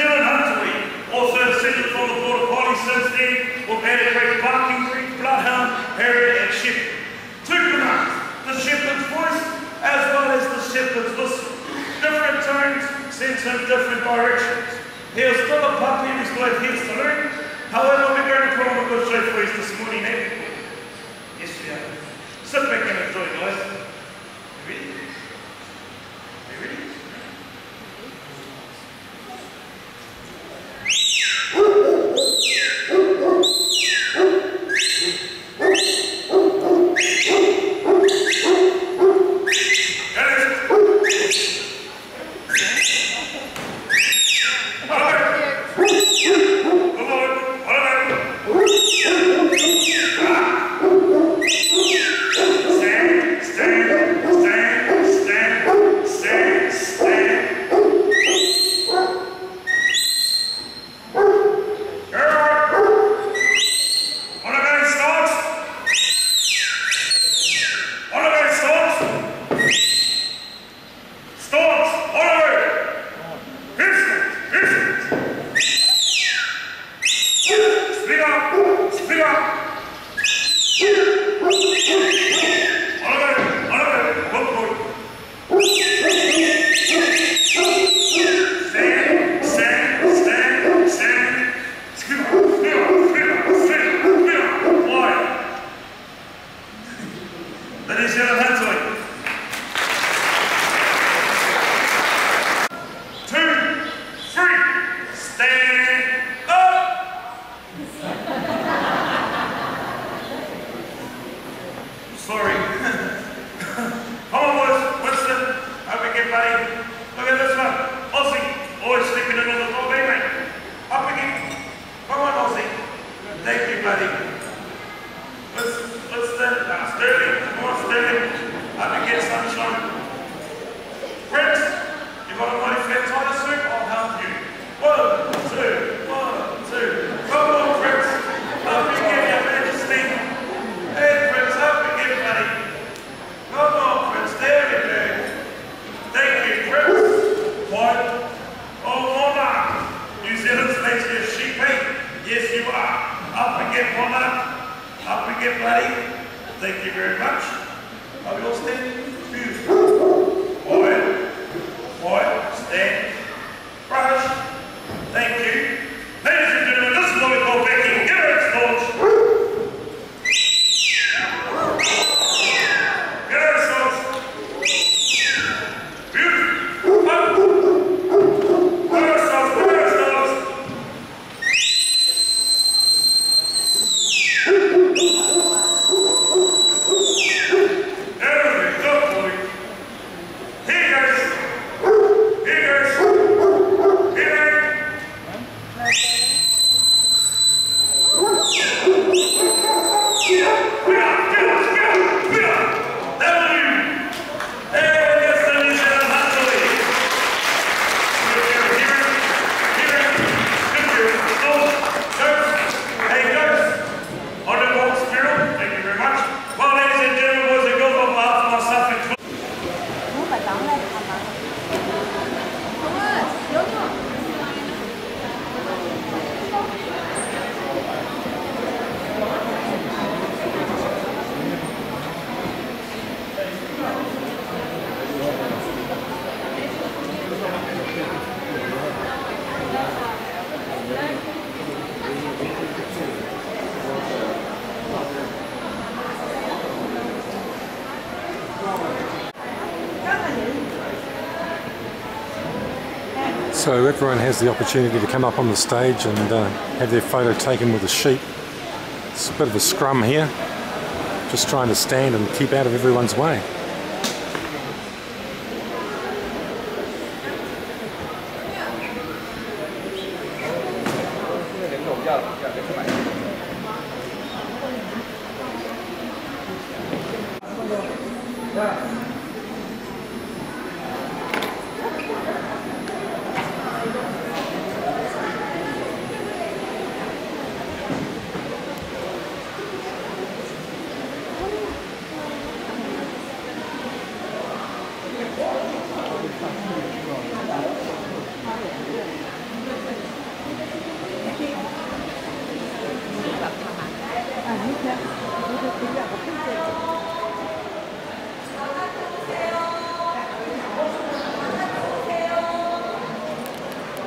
Zealand Huntaway, also settled from the border collie since then, with adequate barking breed, bloodhound, harrier and shepherd. Two commands, the shepherd's voice as well as the shepherd's whistle. Different tones sends him different directions. He is still a puppy and we still have heads to learn. However, we're going to put on a good show for you this morning, eh? Yes, we are. Sit back and enjoy, guys. You ready? You ready? Thank you very much. Are we all standing? Beautiful. Quiet. Quiet. Stand. Brush. Thank you. Ladies and gentlemen, this is what we call backing. Give her its launch. Give her its launch. Beautiful. Up. Give her its launch. Give her its launch. So everyone has the opportunity to come up on the stage and have their photo taken with the sheep. It's a bit of a scrum here, just trying to stand and keep out of everyone's way. Yeah.